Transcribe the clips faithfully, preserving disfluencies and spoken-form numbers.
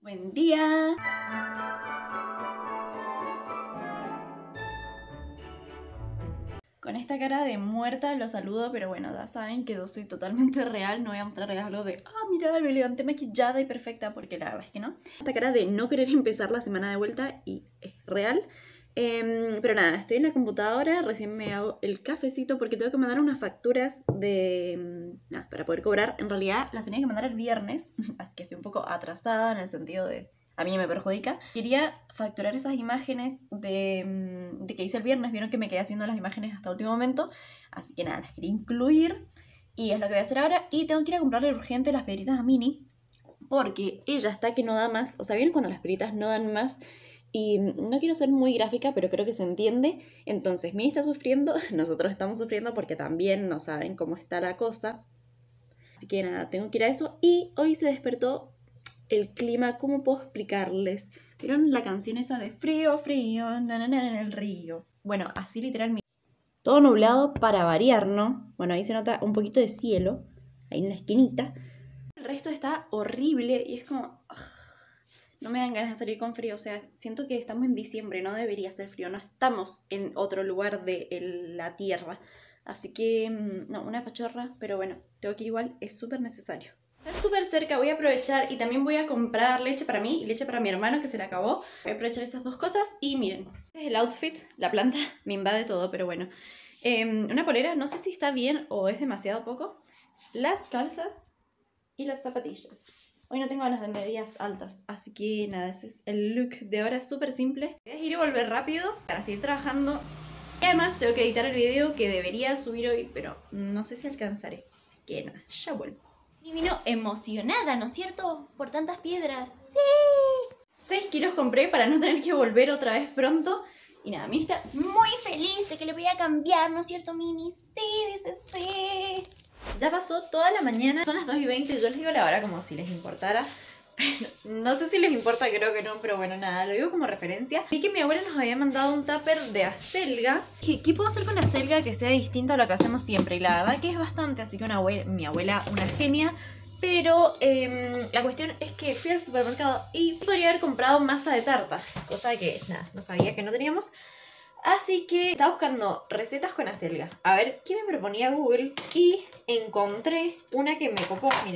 Buen día. Con esta cara de muerta los saludo, pero bueno, ya saben que yo soy totalmente real. No voy a mostrarles algo de, ah, mira, me levanté maquillada y perfecta, porque la verdad es que no. Esta cara de no querer empezar la semana de vuelta y es real. Eh, pero nada, estoy en la computadora, recién me hago el cafecito porque tengo que mandar unas facturas de... Nada, para poder cobrar. En realidad las tenía que mandar el viernes, así que estoy un poco atrasada en el sentido de... A mí me perjudica. Quería facturar esas imágenes de, de que hice el viernes. Vieron que me quedé haciendo las imágenes hasta el último momento. Así que nada, las quería incluir. Y es lo que voy a hacer ahora. Y tengo que ir a comprarle urgente las piedritas a Mini. Porque ella está que no da más. O sea, ¿vieron cuando las piedritas no dan más? Y no quiero ser muy gráfica, pero creo que se entiende. Entonces, Mini está sufriendo. Nosotros estamos sufriendo porque también no saben cómo está la cosa. Así que nada, tengo que ir a eso. Y hoy se despertó el clima, ¿cómo puedo explicarles? ¿Vieron la canción esa de frío, frío, na, na, na, en el río? Bueno, así literalmente. Todo nublado para variar, ¿no? Bueno, ahí se nota un poquito de cielo, ahí en la esquinita. El resto está horrible y es como... ugh, no me dan ganas de salir con frío. O sea, siento que estamos en diciembre, no debería ser frío. No estamos en otro lugar de el, la tierra. Así que, no, una pachorra, pero bueno, tengo que ir igual, es súper necesario. Están súper cerca, voy a aprovechar y también voy a comprar leche para mí y leche para mi hermano que se le acabó. Voy a aprovechar estas dos cosas y miren, este es el outfit, la planta me invade todo, pero bueno. Eh, una polera, no sé si está bien o es demasiado poco. Las calzas y las zapatillas. Hoy no tengo ganas de medias altas, así que nada, ese es el look de ahora, súper simple. Voy a ir y volver rápido para seguir trabajando. Y además tengo que editar el video que debería subir hoy, pero no sé si alcanzaré. Así que nada, ya vuelvo. Y vino emocionada, ¿no es cierto? Por tantas piedras. ¡Sí! seis kilos compré para no tener que volver otra vez pronto. Y nada, Mini está muy feliz de que le voy a cambiar, ¿no es cierto, Mini? Sí, dice sí. Ya pasó toda la mañana, son las dos y veinte. Yo les digo la hora como si les importara. Pero no sé si les importa, creo que no, pero bueno, nada, lo digo como referencia. Vi que mi abuela nos había mandado un tupper de acelga. ¿Qué, qué puedo hacer con acelga que sea distinto a lo que hacemos siempre? Y la verdad que es bastante, así que una abuela, mi abuela, una genia. Pero eh, la cuestión es que fui al supermercado y podría haber comprado masa de tarta, cosa que, nada, no sabía que no teníamos. Así que estaba buscando recetas con acelga, a ver qué me proponía Google, y encontré una que me copó, miren.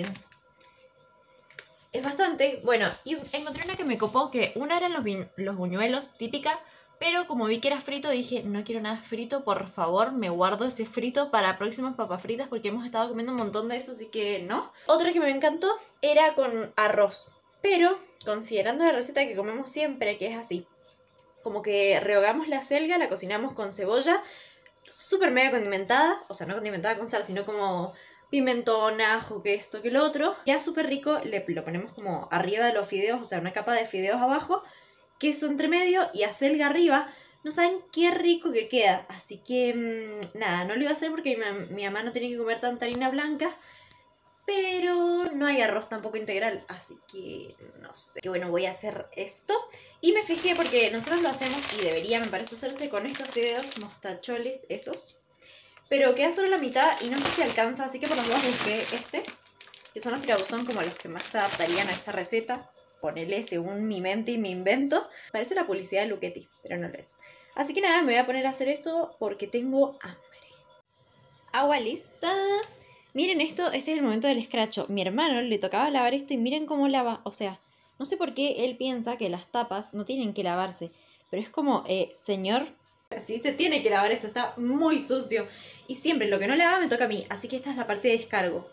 Es bastante, bueno, y encontré una que me copó, que una eran los, los buñuelos, típica, pero como vi que era frito dije, no quiero nada frito, por favor, me guardo ese frito para próximas papas fritas porque hemos estado comiendo un montón de eso, así que no. Otra que me encantó era con arroz, pero considerando la receta que comemos siempre, que es así, como que rehogamos la acelga, la cocinamos con cebolla, súper mega condimentada, o sea, no condimentada con sal, sino como... pimentón, ajo, que esto, que lo otro. Queda súper rico, le, lo ponemos como arriba de los fideos, o sea, una capa de fideos abajo, queso entre medio y acelga arriba. No saben qué rico que queda. Así que, mmm, nada, no lo iba a hacer porque mi, mi mamá no tiene que comer tanta harina blanca. Pero no hay arroz tampoco integral, así que no sé. Que bueno, voy a hacer esto. Y me fijé porque nosotros lo hacemos y debería, me parece, hacerse con estos fideos mostacholes, esos. Pero queda solo la mitad y no sé si alcanza, así que por los dos busqué este. Que son los tirabuzón como los que más se adaptarían a esta receta. Ponele según mi mente y mi invento. Parece la publicidad de Luchetti, pero no lo es. Así que nada, me voy a poner a hacer eso porque tengo hambre. Agua lista. Miren esto, este es el momento del escracho. Mi hermano le tocaba lavar esto y miren cómo lava. O sea, no sé por qué él piensa que las tapas no tienen que lavarse. Pero es como, eh, señor... sí, se tiene que lavar esto, está muy sucio. Y siempre lo que no lava me toca a mí. Así que esta es la parte de descargo.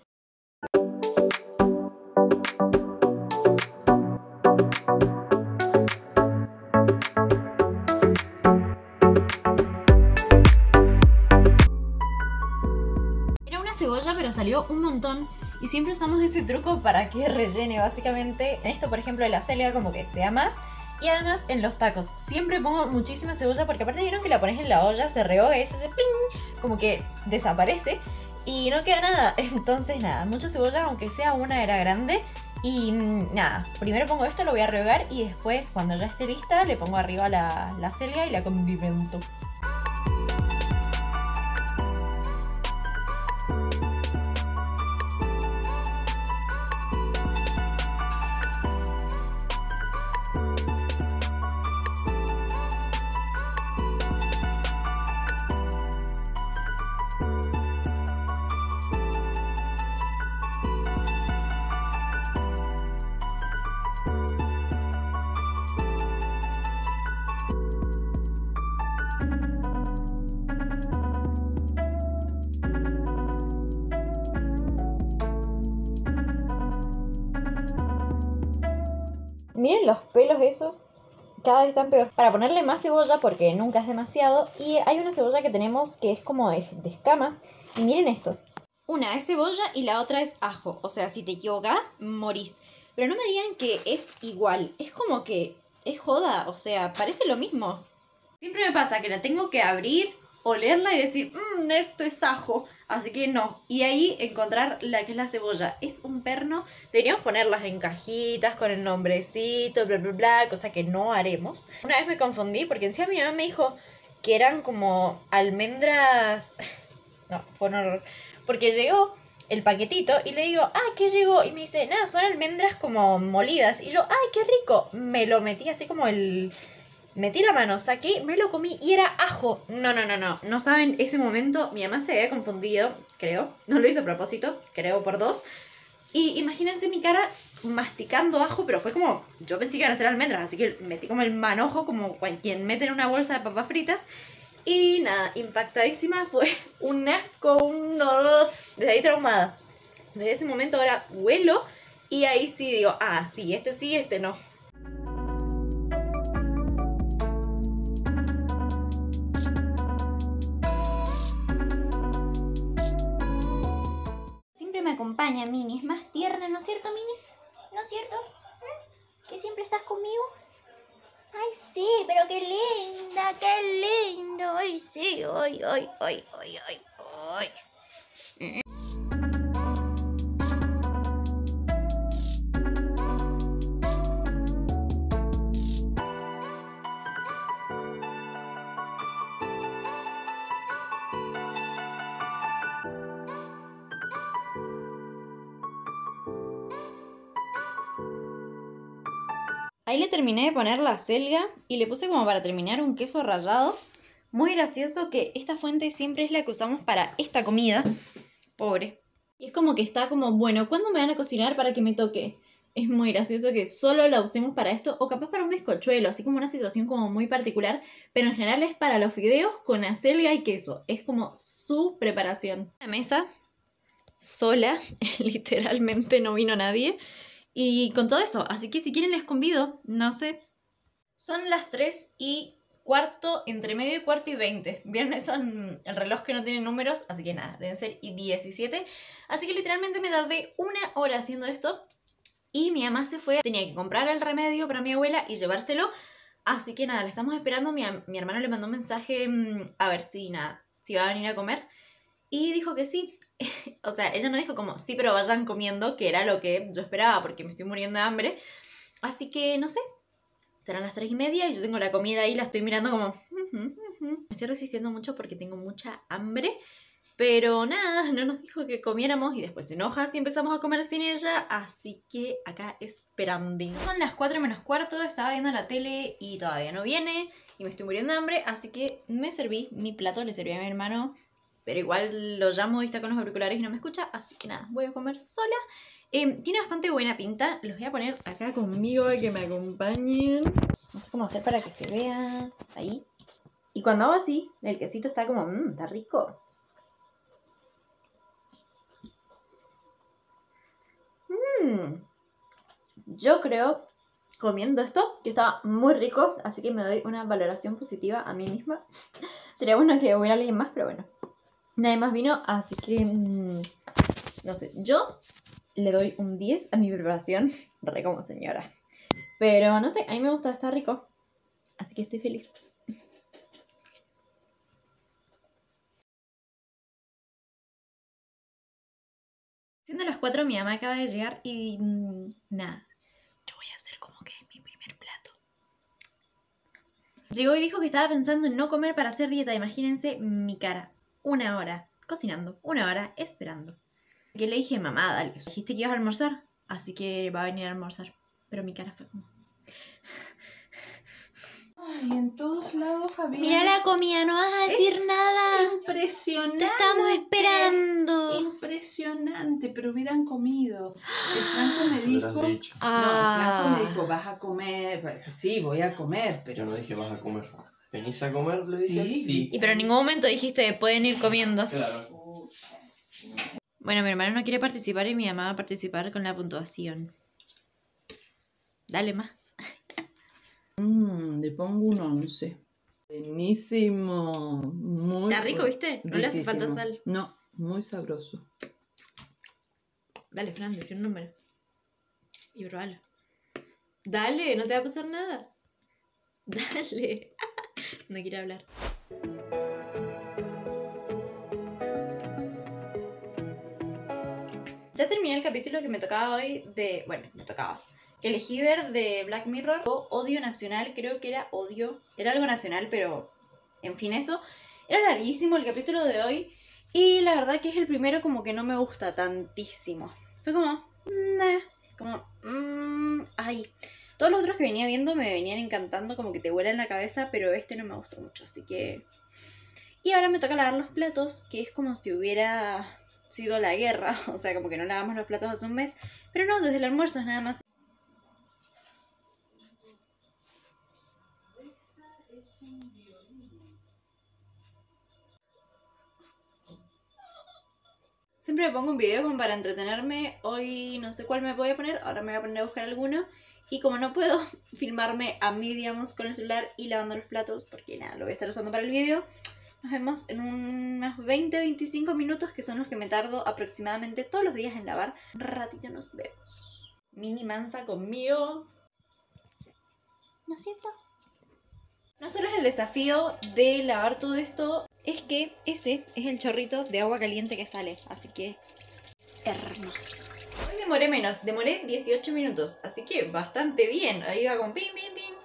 Era una cebolla, pero salió un montón. Y siempre usamos ese truco para que rellene, básicamente. En esto, por ejemplo, de la acelga, como que sea más. Y además en los tacos siempre pongo muchísima cebolla porque aparte vieron que la pones en la olla, se rehoga y eso se pling, como que desaparece y no queda nada. Entonces nada, mucha cebolla, aunque sea una era grande. Y nada, primero pongo esto, lo voy a rehogar y después cuando ya esté lista le pongo arriba la, la acelga y la condimento. Miren los pelos esos. Cada vez están peor. Para ponerle más cebolla, porque nunca es demasiado. Y hay una cebolla que tenemos que es como de, de escamas. Y miren esto. Una es cebolla y la otra es ajo. O sea, si te equivocas, morís. Pero no me digan que es igual. Es como que es joda. O sea, parece lo mismo. Siempre me pasa que la tengo que abrir, olerla y decir, mmm, esto es ajo. Así que no. Y ahí encontrar la que es la cebolla. Es un perno. Deberíamos ponerlas en cajitas con el nombrecito, bla, bla, bla. Cosa que no haremos. Una vez me confundí porque encima mi mamá me dijo que eran como almendras... No, fue un horror. Porque llegó el paquetito y le digo, ah, ¿qué llegó? Y me dice, nada, son almendras como molidas. Y yo, ay, qué rico. Me lo metí así como el... Metí la mano, saqué, me lo comí y era ajo. No, no, no, no. No saben, ese momento mi mamá se había confundido, creo. No lo hizo a propósito, creo por dos. Y imagínense mi cara masticando ajo, pero fue como... Yo pensé que iban a ser almendras, así que metí como el manojo, como quien mete en una bolsa de papas fritas. Y nada, impactadísima, fue un asco, un dolor. Desde ahí traumada. Desde ese momento ahora huelo y ahí sí digo, ah, sí, este sí, este no. Me acompaña Mini, es más tierna, ¿no es cierto, Mini? ¿No es cierto? ¿Eh? ¿Que siempre estás conmigo? Ay, sí, pero qué linda, qué lindo. Ay, sí, ay, ay, ay, ay, ay, ay. Ahí le terminé de poner la selga y le puse como para terminar un queso rallado. Muy gracioso que esta fuente siempre es la que usamos para esta comida. Pobre. Y es como que está como, bueno, ¿cuándo me van a cocinar para que me toque? Es muy gracioso que solo la usemos para esto o capaz para un bizcochuelo, así como una situación como muy particular. Pero en general es para los fideos con acelga y queso. Es como su preparación. La mesa sola, literalmente no vino nadie. Y con todo eso, así que si quieren les convido, no sé. Son las tres y cuarto, entre medio y cuarto y veinte. ¿Vieron eso? El reloj que no tiene números, así que nada, deben ser y diecisiete. Así que literalmente me tardé una hora haciendo esto. Y mi mamá se fue, tenía que comprar el remedio para mi abuela y llevárselo. Así que nada, le estamos esperando. Mi, mi hermano le mandó un mensaje a ver si nada, si va a venir a comer. Y dijo que sí. O sea, ella no dijo como, sí, pero vayan comiendo, que era lo que yo esperaba, porque me estoy muriendo de hambre. Así que, no sé, serán las tres y media y yo tengo la comida ahí, la estoy mirando como... Me estoy resistiendo mucho porque tengo mucha hambre. Pero nada, no nos dijo que comiéramos y después se enoja si empezamos a comer sin ella. Así que acá esperando. Son las cuatro menos cuarto, estaba viendo la tele y todavía no viene. Y me estoy muriendo de hambre, así que me serví mi plato, le serví a mi hermano... Pero igual lo llamo y está con los auriculares y no me escucha. Así que nada, voy a comer sola. Eh, tiene bastante buena pinta. Los voy a poner acá conmigo a que me acompañen. No sé cómo hacer para que se vea. Ahí. Y cuando hago así, el quesito está como... Mmm, está rico. Mmm. Yo creo, comiendo esto, que está muy rico. Así que me doy una valoración positiva a mí misma. Sería bueno que hubiera alguien más, pero bueno. Nadie más vino, así que... Mmm, no sé, yo le doy un diez a mi preparación. Re como señora. Pero no sé, a mí me gusta, está rico. Así que estoy feliz. Siendo las cuatro, mi mamá acaba de llegar y... Mmm, nada. Yo voy a hacer como que es mi primer plato. Llegó y dijo que estaba pensando en no comer para hacer dieta. Imagínense mi cara. Una hora cocinando, una hora esperando. Que le dije, mamá, dale, dijiste que ibas a almorzar, así que va a venir a almorzar. Pero mi cara fue como... Ay, en todos lados había... Mira la comida, no vas a decir es nada. Impresionante. Te estamos esperando. Impresionante, pero hubieran comido. El Franco me dijo... Ah. No, el Franco me dijo, vas a comer. Sí, voy a comer, pero... Yo no dije vas a comer. ¿Venís a comer? Le dije Sí. sí. Y pero en ningún momento dijiste, pueden ir comiendo. Claro. Bueno, mi hermano no quiere participar y mi mamá va a participar con la puntuación. Dale más. Mmm, le pongo un once. Buenísimo. Muy Está rico, bueno. ¿viste? No le hace falta Riquísimo. sal. No, muy sabroso. Dale, Fran, decí un número. Y probalo. Dale, no te va a pasar nada. Dale. No quiere hablar. Ya terminé el capítulo que me tocaba hoy de... Bueno, me tocaba. Que elegí ver de Black Mirror. Odio nacional, creo que era odio. Era algo nacional, pero... En fin, eso. Era larguísimo el capítulo de hoy. Y la verdad que es el primero como que no me gusta tantísimo. Fue como... Nah, como... Mmm, ay... Todos los otros que venía viendo me venían encantando, como que te vuelan la cabeza, pero este no me gustó mucho, así que... Y ahora me toca lavar los platos, que es como si hubiera sido la guerra, o sea, como que no lavamos los platos hace un mes, pero no, desde el almuerzo es nada más. Siempre me pongo un video como para entretenerme, hoy no sé cuál me voy a poner, ahora me voy a poner a buscar alguno. Y como no puedo filmarme a mí, digamos, con el celular y lavando los platos, porque nada, lo voy a estar usando para el video, nos vemos en unos veinte a veinticinco minutos, que son los que me tardo aproximadamente todos los días en lavar. Un ratito nos vemos. Mini Mansa conmigo. ¿No es cierto? No solo es el desafío de lavar todo esto, es que ese es el chorrito de agua caliente que sale, así que hermoso. Hoy demoré menos, demoré dieciocho minutos, así que bastante bien. Ahí va con pim, pim, pim.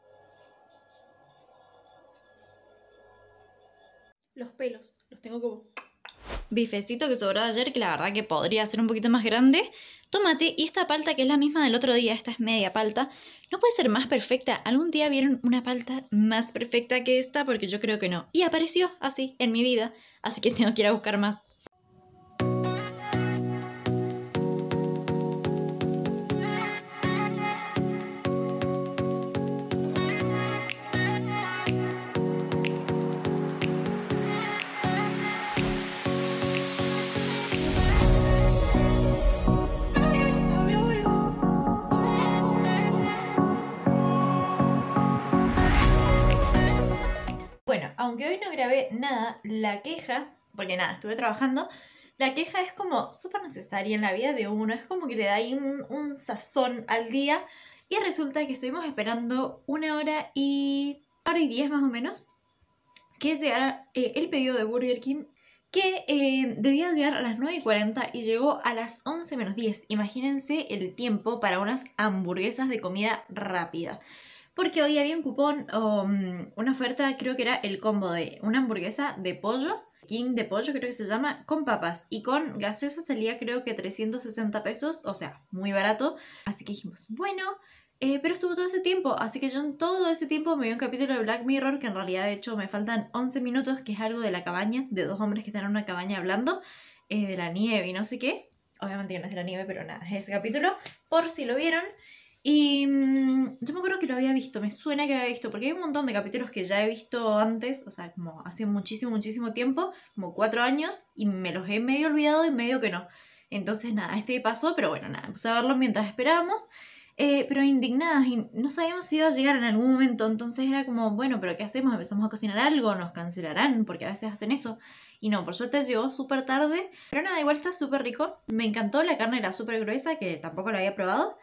Los pelos, los tengo como... Bifecito que sobró de ayer, que la verdad que podría ser un poquito más grande. Tomate y esta palta que es la misma del otro día, esta es media palta. No puede ser más perfecta. ¿Algún día vieron una palta más perfecta que esta? Porque yo creo que no. Y apareció así en mi vida, así que tengo que ir a buscar más. Bueno, aunque hoy no grabé nada, la queja, porque nada, estuve trabajando, la queja es como súper necesaria en la vida de uno, es como que le da ahí un, un sazón al día, y resulta que estuvimos esperando una hora y... hora y diez más o menos, que llegara eh, el pedido de Burger King, que eh, debía llegar a las nueve y cuarenta y llegó a las once menos diez. Imagínense el tiempo para unas hamburguesas de comida rápida. Porque hoy había un cupón o um, una oferta, creo que era el combo de una hamburguesa de pollo, King de pollo creo que se llama, con papas y con gaseosa salía creo que trescientos sesenta pesos, o sea, muy barato. Así que dijimos, bueno, eh, pero estuvo todo ese tiempo, así que yo en todo ese tiempo me vi un capítulo de Black Mirror, que en realidad de hecho me faltan once minutos, que es algo de la cabaña, de dos hombres que están en una cabaña hablando, eh, de la nieve y no sé qué. Obviamente que no es de la nieve, pero nada, es ese capítulo, por si lo vieron. Y mmm, yo me acuerdo que lo había visto, me suena que había visto, porque hay un montón de capítulos que ya he visto antes, o sea, como hace muchísimo, muchísimo tiempo, como cuatro años, y me los he medio olvidado y medio que no. Entonces, nada, este pasó, pero bueno, nada, empecé a verlo mientras esperábamos, eh, pero indignadas, y no sabíamos si iba a llegar en algún momento, entonces era como, bueno, pero ¿qué hacemos? ¿Empezamos a cocinar algo? ¿Nos cancelarán? Porque a veces hacen eso. Y no, por suerte llegó súper tarde, pero nada, igual está súper rico. Me encantó, la carne era súper gruesa, que tampoco lo había probado.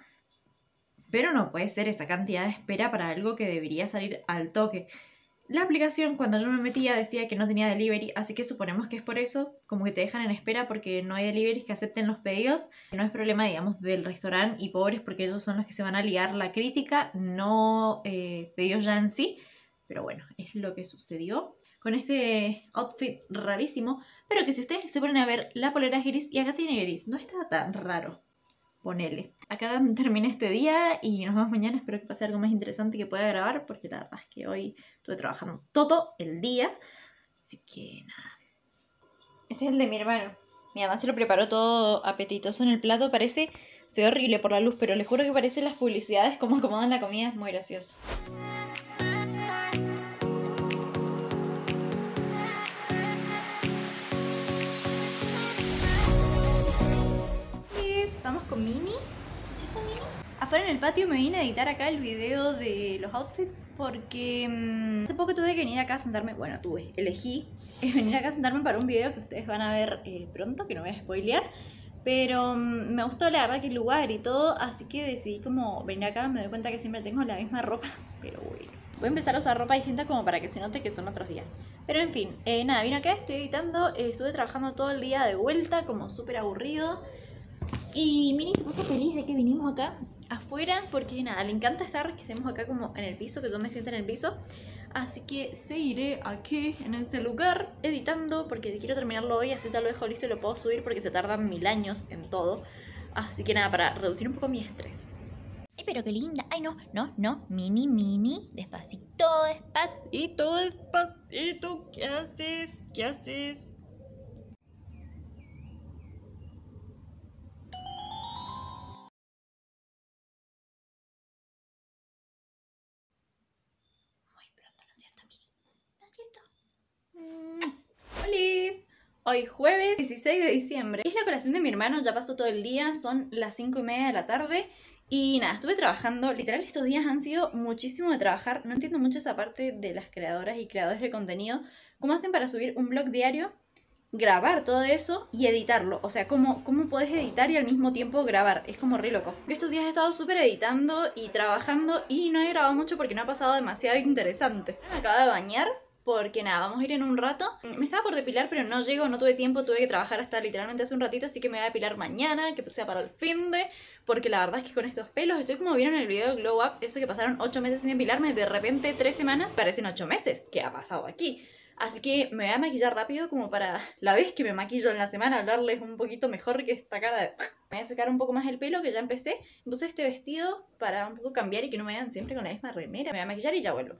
Pero no puede ser esa cantidad de espera para algo que debería salir al toque. La aplicación, cuando yo me metía, decía que no tenía delivery, así que suponemos que es por eso, como que te dejan en espera porque no hay deliveries que acepten los pedidos. No es problema, digamos, del restaurante y pobres, porque ellos son los que se van a liar la crítica, no eh, pedidos ya en sí. Pero bueno, es lo que sucedió con este outfit rarísimo, pero que si ustedes se ponen a ver, la polera es gris y acá tiene gris, no está tan raro. Ponele. Acá terminé este día y nos vemos mañana. Espero que pase algo más interesante que pueda grabar, porque la verdad es que hoy estuve trabajando todo el día. Así que nada. Este es el de mi hermano. Mi mamá se lo preparó todo apetitoso en el plato. Parece, se ve horrible por la luz, pero les juro que parecen las publicidades como acomodan la comida. Es muy gracioso. Estamos con Mimi. ¿Cierto, Mimi? Afuera en el patio me vine a editar acá el video de los outfits porque mmm, hace poco tuve que venir acá a sentarme, bueno, tuve, elegí eh, venir acá a sentarme para un video que ustedes van a ver eh, pronto, que no voy a spoilear, pero mmm, me gustó la verdad que el lugar y todo, así que decidí como venir acá. Me doy cuenta que siempre tengo la misma ropa, pero bueno. Voy a empezar a usar ropa distinta como para que se note que son otros días. Pero en fin, eh, nada, vine acá, estoy editando, eh, estuve trabajando todo el día de vuelta, como súper aburrido. Y Mini se puso feliz de que vinimos acá afuera, porque nada, le encanta estar, que estemos acá como en el piso, que yo me sienta en el piso. Así que seguiré aquí, en este lugar, editando, porque quiero terminarlo hoy, así ya lo dejo listo y lo puedo subir, porque se tardan mil años en todo. Así que nada, para reducir un poco mi estrés. Ay, pero qué linda. Ay, no, no, no. Mini, mini. Despacito, despacito, despacito. ¿Qué haces? ¿Qué haces? Muy pronto, ¿no es cierto, Mini? ¿No es cierto? Mm. ¡Holis! Hoy jueves dieciséis de diciembre. Es la colación de mi hermano, ya pasó todo el día, son las cinco y media de la tarde. Y nada, estuve trabajando, literal estos días han sido muchísimo de trabajar. No entiendo mucho esa parte de las creadoras y creadores de contenido. ¿Cómo hacen para subir un blog diario, grabar todo eso y editarlo? O sea, ¿cómo, cómo podés editar y al mismo tiempo grabar? Es como re loco. Estos días he estado súper editando y trabajando y no he grabado mucho porque no ha pasado demasiado interesante. Me acabo de bañar. Porque nada, vamos a ir en un rato. Me estaba por depilar, pero no llego, no tuve tiempo. Tuve que trabajar hasta literalmente hace un ratito. Así que me voy a depilar mañana, que sea para el fin de. Porque la verdad es que con estos pelos, estoy como vieron en el video de Glow Up, eso que pasaron ocho meses sin depilarme, de repente tres semanas, parecen ocho meses. ¿Qué ha pasado aquí? Así que me voy a maquillar rápido como para la vez que me maquillo en la semana hablarles un poquito mejor que esta cara de... Me voy a secar un poco más el pelo, que ya empecé. Me puse este vestido para un poco cambiar y que no me vean siempre con la misma remera. Me voy a maquillar y ya vuelvo.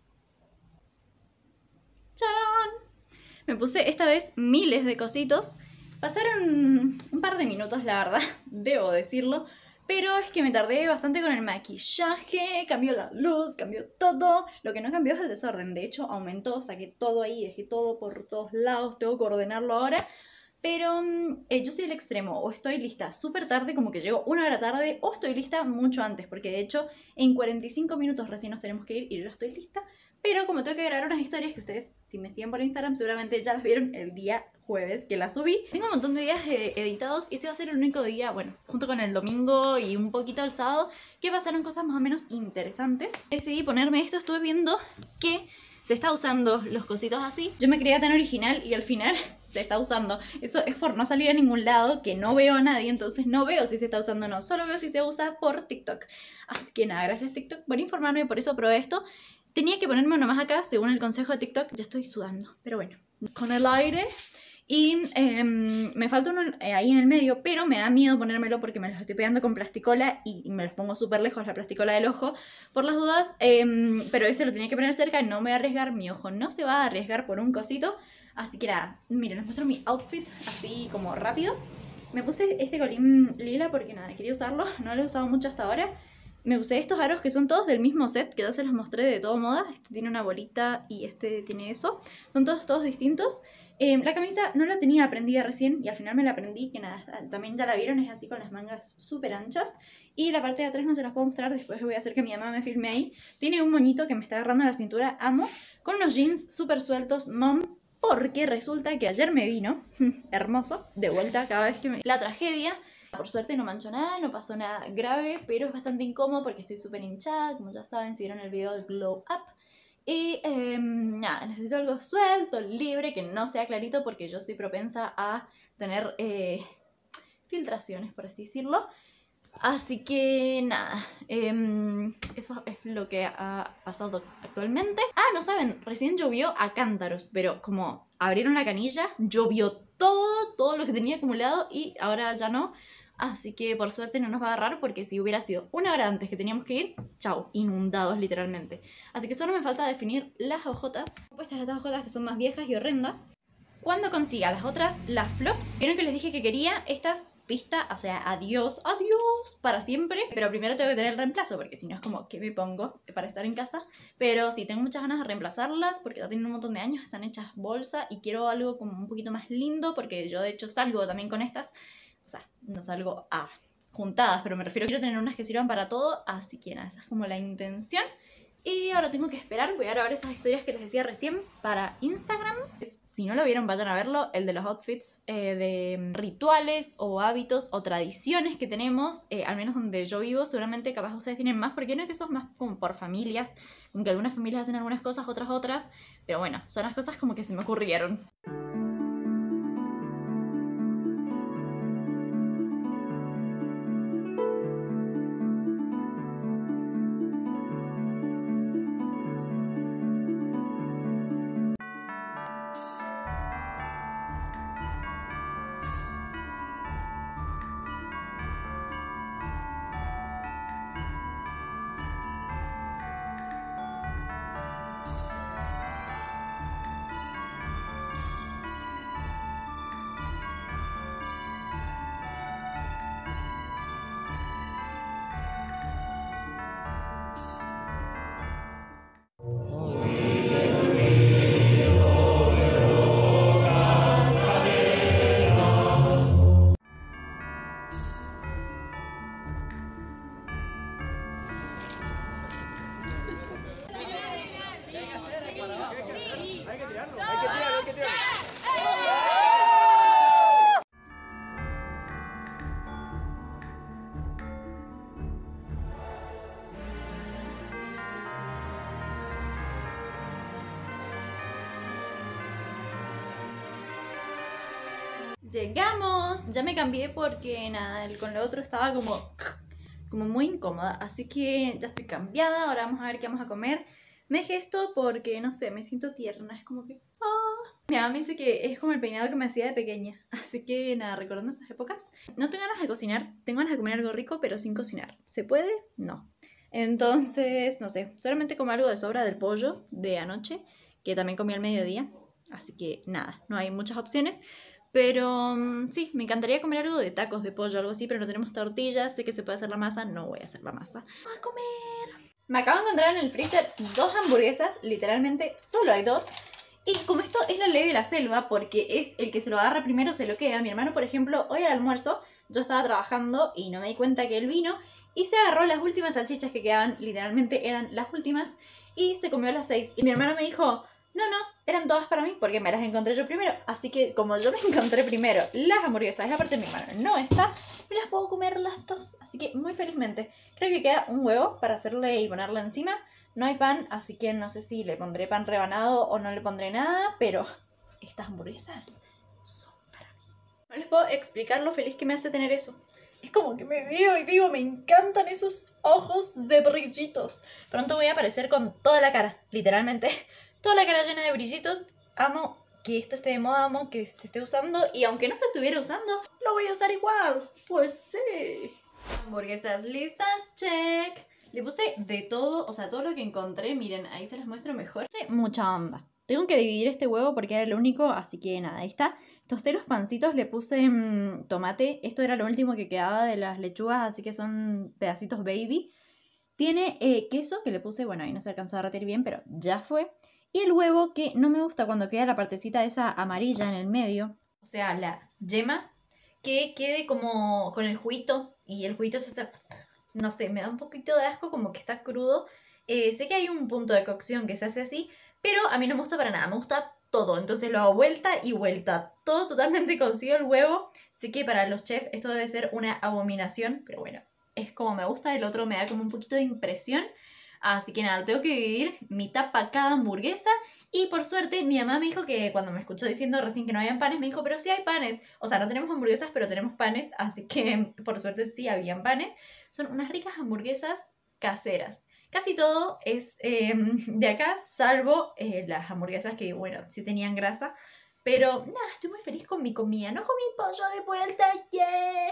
¡Charán! Me puse esta vez miles de cositos. Pasaron un par de minutos, la verdad, debo decirlo. Pero es que me tardé bastante con el maquillaje. Cambió la luz, cambió todo. Lo que no cambió es el desorden. De hecho, aumentó, saqué todo ahí, dejé todo por todos lados. Tengo que ordenarlo ahora. Pero eh, yo soy el extremo. O estoy lista súper tarde, como que llego una hora tarde. O estoy lista mucho antes. Porque de hecho, en cuarenta y cinco minutos recién nos tenemos que ir y yo ya estoy lista. Pero como tengo que grabar unas historias que ustedes, si me siguen por Instagram, seguramente ya las vieron el día jueves que las subí. Tengo un montón de días eh, editados y este va a ser el único día, bueno, junto con el domingo y un poquito el sábado, que pasaron cosas más o menos interesantes. Decidí ponerme esto, estuve viendo que se está usando los cositos así. Yo me creía tan original y al final se está usando. Eso es por no salir a ningún lado, que no veo a nadie, entonces no veo si se está usando o no. Solo veo si se usa por TikTok. Así que nada, gracias TikTok por informarme, por eso probé esto. Tenía que ponerme uno más acá, según el consejo de TikTok. Ya estoy sudando, pero bueno. Con el aire. Y eh, me falta uno ahí en el medio, pero me da miedo ponérmelo porque me los estoy pegando con plasticola y me los pongo súper lejos, la plasticola del ojo, por las dudas. Eh, pero ese lo tenía que poner cerca, no me voy a arriesgar. Mi ojo no se va a arriesgar por un cosito. Así que nada, miren, les muestro mi outfit así como rápido. Me puse este colín lila porque nada, quería usarlo. No lo he usado mucho hasta ahora. Me puse estos aros que son todos del mismo set, que ya se los mostré de todo moda. Este tiene una bolita y este tiene eso. Son todos, todos distintos. Eh, la camisa no la tenía aprendida recién y al final me la aprendí, que nada, también ya la vieron, es así con las mangas súper anchas. Y la parte de atrás no se las puedo mostrar, después voy a hacer que mi mamá me filme ahí. Tiene un moñito que me está agarrando la cintura, amo, con unos jeans súper sueltos, mom. Porque resulta que ayer me vino, hermoso, de vuelta cada vez que me... La tragedia... Por suerte no manchó nada, no pasó nada grave, pero es bastante incómodo porque estoy súper hinchada, como ya saben, si vieron el video del Glow Up. Y eh, nada, necesito algo suelto, libre, que no sea clarito porque yo soy propensa a tener eh, filtraciones, por así decirlo. Así que nada, eh, eso es lo que ha pasado actualmente. Ah, no saben, recién llovió a cántaros, pero como abrieron la canilla, llovió todo, todo lo que tenía acumulado y ahora ya no. Así que por suerte no nos va a agarrar porque si hubiera sido una hora antes que teníamos que ir, chao, inundados literalmente. Así que solo me falta definir las hojotas. Puestas estas hojotas que son más viejas y horrendas. Cuando consiga las otras, las flops, vieron que les dije que quería estas pistas, o sea, adiós, adiós, para siempre. Pero primero tengo que tener el reemplazo porque si no es como, ¿qué me pongo para estar en casa? Pero sí, tengo muchas ganas de reemplazarlas porque ya tienen un montón de años, están hechas bolsa y quiero algo como un poquito más lindo porque yo de hecho salgo también con estas. O sea, no salgo a juntadas, pero me refiero a quiero tener unas que sirvan para todo, así que nada, esa es como la intención. Y ahora tengo que esperar, voy a grabar esas historias que les decía recién para Instagram. Si no lo vieron, vayan a verlo, el de los outfits eh, de rituales o hábitos o tradiciones que tenemos, eh, al menos donde yo vivo, seguramente capaz ustedes tienen más, porque no es que son más como por familias, aunque algunas familias hacen algunas cosas, otras otras, pero bueno, son las cosas como que se me ocurrieron. Llegamos, ya me cambié porque nada, el, con lo otro estaba como, como muy incómoda, así que ya estoy cambiada, ahora vamos a ver qué vamos a comer. Me dejé esto porque, no sé, me siento tierna, es como que... ¡ah! Mi mamá me dice que es como el peinado que me hacía de pequeña, así que nada, recordando esas épocas. No tengo ganas de cocinar, tengo ganas de comer algo rico, pero sin cocinar. ¿Se puede? No. Entonces, no sé, solamente como algo de sobra del pollo de anoche, que también comí al mediodía, así que nada, no hay muchas opciones. Pero um, sí, me encantaría comer algo de tacos de pollo, algo así, pero no tenemos tortillas, sé que se puede hacer la masa, no voy a hacer la masa. ¡Vamos a comer! Me acabo de encontrar en el freezer dos hamburguesas, literalmente solo hay dos. Y como esto es la ley de la selva, porque es el que se lo agarra primero se lo queda. Mi hermano, por ejemplo, hoy al almuerzo, yo estaba trabajando y no me di cuenta que él vino y se agarró las últimas salchichas que quedaban, literalmente eran las últimas, y se comió las seis. Y mi hermano me dijo... No, no, eran todas para mí porque me las encontré yo primero. Así que como yo me encontré primero las hamburguesas, la parte de mi hermano no está, me las puedo comer las dos. Así que muy felizmente. Creo que queda un huevo para hacerle y ponerle encima. No hay pan, así que no sé si le pondré pan rebanado o no le pondré nada. Pero estas hamburguesas son para mí. No les puedo explicar lo feliz que me hace tener eso. Es como que me veo y digo, me encantan esos ojos de brillitos. Pronto voy a aparecer con toda la cara, literalmente. Toda la cara llena de brillitos. Amo que esto esté de moda, amo que se esté usando. Y aunque no se estuviera usando, lo voy a usar igual. Pues sí. Hamburguesas listas, check. Le puse de todo, o sea, todo lo que encontré. Miren, ahí se las muestro mejor. Mucha onda. Tengo que dividir este huevo porque era el único, así que nada, ahí está. Tosté los pancitos, le puse mmm, tomate. Esto era lo último que quedaba de las lechugas, así que son pedacitos baby. Tiene eh, queso que le puse, bueno, ahí no se alcanzó a derretir bien, pero ya fue. Y el huevo, que no me gusta cuando queda la partecita esa amarilla en el medio. O sea, la yema. Que quede como con el juguito. Y el juguito se hace... No sé, me da un poquito de asco como que está crudo. Eh, sé que hay un punto de cocción que se hace así. Pero a mí no me gusta para nada. Me gusta todo. Entonces lo hago vuelta y vuelta. Todo totalmente cocido el huevo. Sé que para los chefs esto debe ser una abominación. Pero bueno, es como me gusta. El otro me da como un poquito de impresión. Así que nada, tengo que dividir mitad para cada hamburguesa. Y por suerte mi mamá me dijo que cuando me escuchó diciendo recién que no habían panes, me dijo, pero sí hay panes. O sea, no tenemos hamburguesas, pero tenemos panes. Así que por suerte sí habían panes. Son unas ricas hamburguesas caseras. Casi todo es eh, de acá, salvo eh, las hamburguesas que, bueno, sí tenían grasa. Pero nada, estoy muy feliz con mi comida. No comí pollo de vuelta, yeah.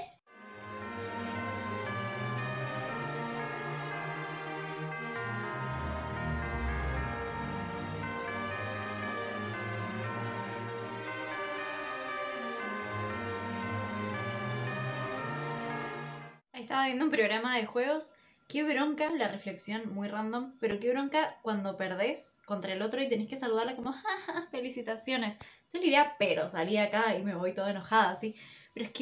Estaba viendo un programa de juegos. Qué bronca, la reflexión muy random, pero qué bronca cuando perdés contra el otro y tenés que saludarle como, jaja, felicitaciones. Yo le diría, pero salí de acá y me voy toda enojada, así. Pero es que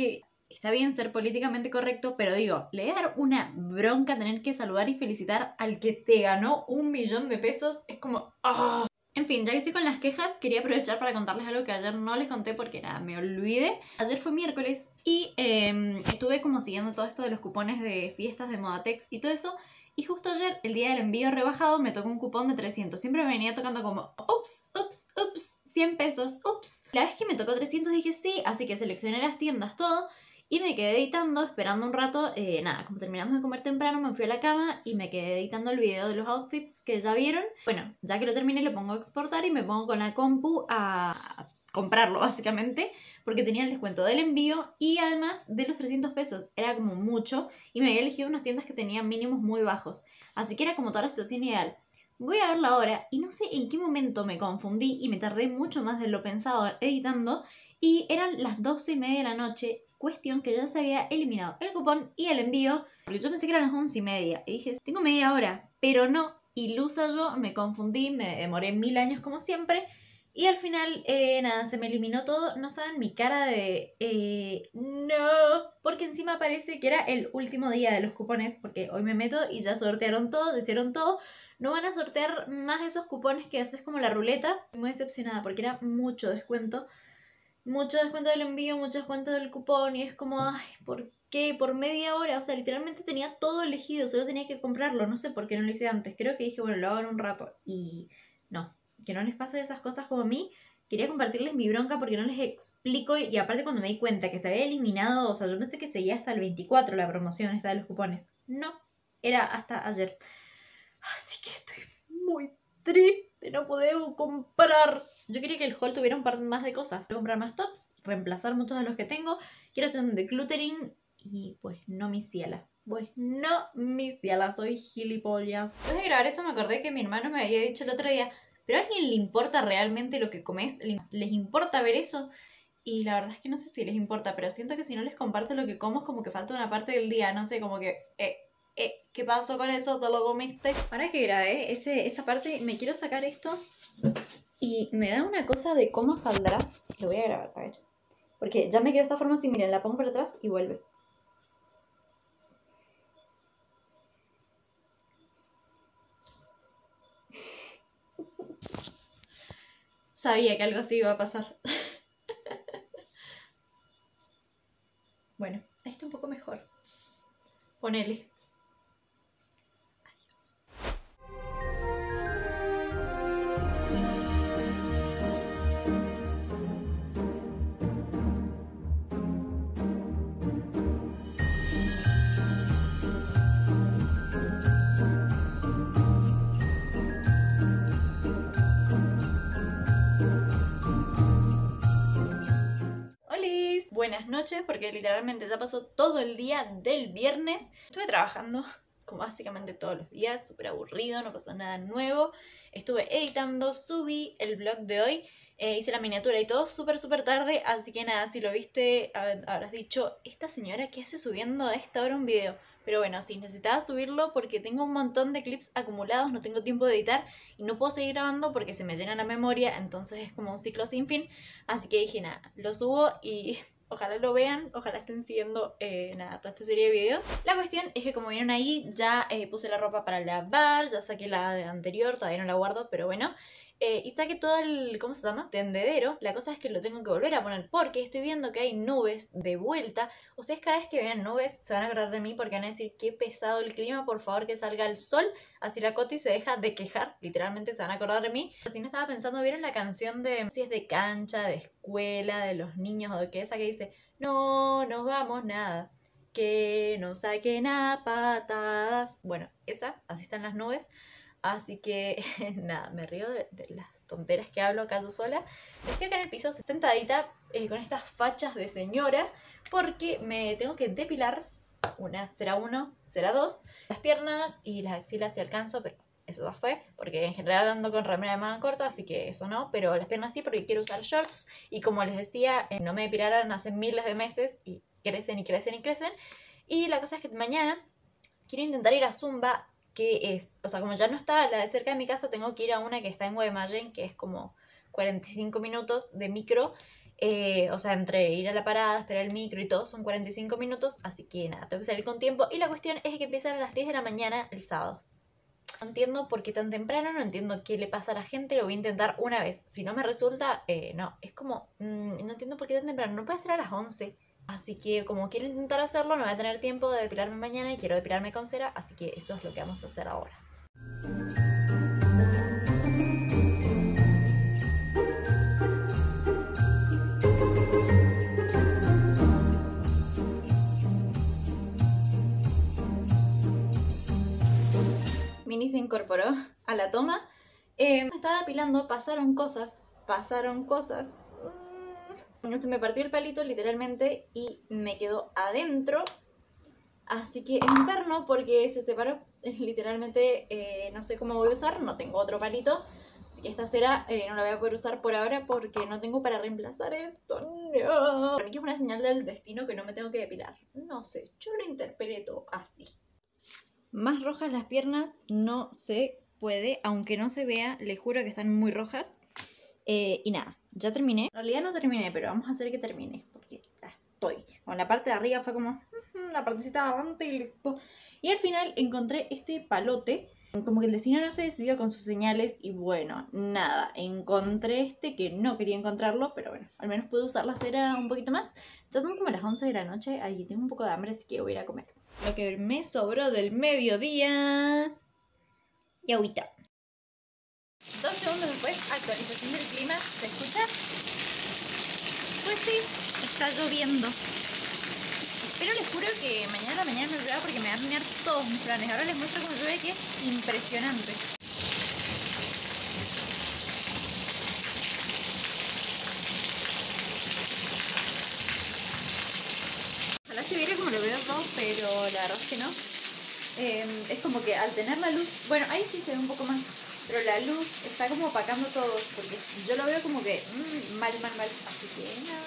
está bien ser políticamente correcto, pero digo, le voy a dar una bronca tener que saludar y felicitar al que te ganó un millón de pesos. Es como... ¡ah! En fin, ya que estoy con las quejas, quería aprovechar para contarles algo que ayer no les conté porque nada, me olvidé. Ayer fue miércoles y eh, estuve como siguiendo todo esto de los cupones de fiestas de Modatex y todo eso. Y justo ayer, el día del envío rebajado, me tocó un cupón de trescientos. Siempre me venía tocando como, ups, ups, ups, cien pesos, ups. La vez que me tocó trescientos dije sí, así que seleccioné las tiendas, todo. Y me quedé editando, esperando un rato. Eh, nada, como terminamos de comer temprano, me fui a la cama y me quedé editando el video de los outfits que ya vieron. Bueno, ya que lo terminé, lo pongo a exportar y me pongo con la compu a comprarlo, básicamente. Porque tenía el descuento del envío y además de los trescientos pesos. Era como mucho y me había elegido unas tiendas que tenían mínimos muy bajos. Así que era como toda la situación ideal. Voy a ver la hora y no sé en qué momento me confundí y me tardé mucho más de lo pensado editando. Y eran las doce y media de la noche. Cuestión que ya se había eliminado el cupón y el envío. Porque yo pensé que eran las once y media. Y dije, tengo media hora. Pero no. Ilusa yo, me confundí, me demoré mil años como siempre. Y al final, eh, nada, se me eliminó todo. No saben mi cara de... Eh, no. Porque encima parece que era el último día de los cupones. Porque hoy me meto y ya sortearon todo, hicieron todo. No van a sortear más esos cupones que haces como la ruleta. Muy decepcionada porque era mucho descuento. Mucho descuento del envío, mucho descuento del cupón. Y es como, ay, ¿por qué? Por media hora. O sea, literalmente tenía todo elegido. Solo tenía que comprarlo. No sé por qué no lo hice antes. Creo que dije, bueno, lo hago en un rato. Y no. Que no les pase esas cosas como a mí. Quería compartirles mi bronca porque no les explico. Y aparte cuando me di cuenta que se había eliminado, o sea, yo pensé que seguía hasta el veinticuatro la promoción esta de los cupones. No, era hasta ayer. Así que estoy muy triste, no puedo comprar. Yo quería que el haul tuviera un par más de cosas. Quiero comprar más tops, reemplazar muchos de los que tengo. Quiero hacer un decluttering y pues no mi ciela. Pues no mi ciela, soy gilipollas. Después de grabar eso me acordé que mi hermano me había dicho el otro día, ¿pero a alguien le importa realmente lo que comes? ¿Les importa ver eso? Y la verdad es que no sé si les importa, pero siento que si no les comparto lo que como es como que falta una parte del día, no sé, como que... Eh, eh, ¿qué pasó con eso? ¿Te lo comiste? Ahora que grabé ese, esa parte, me quiero sacar esto y me da una cosa de cómo saldrá. Lo voy a grabar, a ver. Porque ya me quedo de esta forma así, miren, la pongo para atrás y vuelve. Sabía que algo así iba a pasar. Bueno, ahí está un poco mejor. Ponele. Adiós. Buenas noches, porque literalmente ya pasó todo el día del viernes. Estuve trabajando como básicamente todos los días, súper aburrido, no pasó nada nuevo. Estuve editando, subí el vlog de hoy, eh, hice la miniatura y todo súper súper tarde, así que nada, si lo viste habrás dicho, ¿esta señora qué hace subiendo a esta hora un video? Pero bueno, sí, necesitaba subirlo porque tengo un montón de clips acumulados, no tengo tiempo de editar y no puedo seguir grabando porque se me llena la memoria, entonces es como un ciclo sin fin. Así que dije, nada, lo subo y ojalá lo vean, ojalá estén siguiendo eh, nada, toda esta serie de videos. La cuestión es que como vieron ahí, ya eh, puse la ropa para lavar, ya saqué la de anterior, todavía no la guardo, pero bueno. Eh, y saqué todo el, ¿cómo se llama? Tendedero. La cosa es que lo tengo que volver a poner porque estoy viendo que hay nubes de vuelta. Ustedes cada vez que vean nubes se van a acordar de mí porque van a decir qué pesado el clima, por favor que salga el sol. Así la Coti se deja de quejar, literalmente se van a acordar de mí. Si no estaba pensando, ¿vieron la canción de, si es de cancha, de escuela, de los niños o de qué esa que dice, no nos vamos nada, que nos saquen a patadas? Bueno, esa, así están las nubes. Así que, nada, me río de, de las tonteras que hablo acá yo sola. Estoy acá en el piso sentadita eh, con estas fachas de señora porque me tengo que depilar. Una será uno, será dos. Las piernas y las axilas si alcanzo, pero eso ya fue. Porque en general ando con remera de manga corta, así que eso no. Pero las piernas sí, porque quiero usar shorts. Y como les decía, eh, no me depilaron hace miles de meses y crecen y crecen y crecen. Y la cosa es que mañana quiero intentar ir a Zumba, que es, o sea, como ya no está la de cerca de mi casa, tengo que ir a una que está en Guaymallén, que es como cuarenta y cinco minutos de micro, Eh, o sea, entre ir a la parada, esperar el micro y todo, son cuarenta y cinco minutos. Así que nada, tengo que salir con tiempo. Y la cuestión es que empieza a las diez de la mañana el sábado. No entiendo por qué tan temprano, no entiendo qué le pasa a la gente, lo voy a intentar una vez. Si no me resulta, eh, no, es como, mmm, no entiendo por qué tan temprano, no puede ser a las once. Así que como quiero intentar hacerlo, no voy a tener tiempo de depilarme mañana y quiero depilarme con cera, así que eso es lo que vamos a hacer ahora. Mini se incorporó a la toma. Eh, me estaba depilando, pasaron cosas, pasaron cosas. Se me partió el palito literalmente y me quedó adentro. Así que es un perno porque se separó. Literalmente eh, no sé cómo voy a usar, no tengo otro palito. Así que esta cera eh, no la voy a poder usar por ahora porque no tengo para reemplazar esto. No. Para mí que es una señal del destino que no me tengo que depilar. No sé, yo lo interpreto así. Más rojas las piernas no se puede, aunque no se vea, les juro que están muy rojas. Eh, y nada, ya terminé. En realidad no terminé, pero vamos a hacer que termine, porque ya estoy. Con la parte de arriba fue como uh, la partecita de adelante y listo. Y al final encontré este palote, como que el destino no se decidió con sus señales y bueno, nada. Encontré este que no quería encontrarlo, pero bueno, al menos pude usar la cera un poquito más. Ya son como las once de la noche, ahí tengo un poco de hambre, así que voy a ir a comer. Lo que me sobró del mediodía. Y agüita. Dos segundos después, actualización del clima. ¿Se escucha? Pues sí, está lloviendo. Pero les juro que mañana a la mañana no llueva porque me van a arruinar todos mis planes. Ahora les muestro cómo llueve, que es impresionante. Ojalá se viera como lo veo yo, pero la verdad es que no. Eh, es como que al tener la luz, bueno, ahí sí se ve un poco más, pero la luz está como opacando todo, porque yo lo veo como que mmm, mal, mal, mal, así que nada.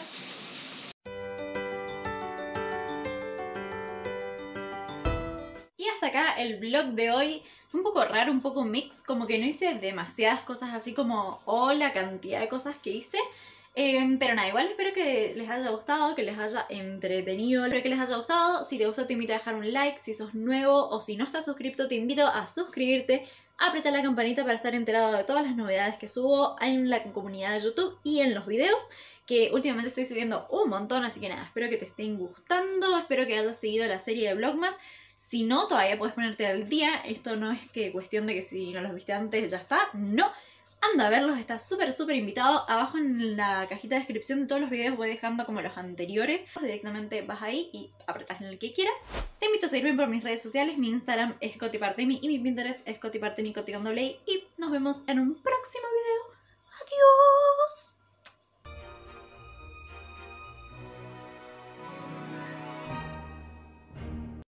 Y hasta acá el vlog de hoy. Fue un poco raro, un poco mix, como que no hice demasiadas cosas así como, oh, la cantidad de cosas que hice. Eh, pero nada, igual espero que les haya gustado, que les haya entretenido, espero que les haya gustado. Si te gustó te invito a dejar un like, si sos nuevo o si no estás suscrito te invito a suscribirte, a apretar la campanita para estar enterado de todas las novedades que subo en la comunidad de YouTube y en los videos, que últimamente estoy subiendo un montón, así que nada, espero que te estén gustando, espero que hayas seguido la serie de Vlogmas. Si no, todavía puedes ponerte al día, esto no es que cuestión de que si no los viste antes ya está, no. Anda a verlos, estás súper súper invitado. Abajo en la cajita de descripción de todos los videos voy dejando como los anteriores. Directamente vas ahí y apretas en el que quieras. Te invito a seguirme por mis redes sociales. Mi Instagram es cotipartemi y mi Pinterest es cotipartemi, coti con doble i. Y nos vemos en un próximo video. ¡Adiós!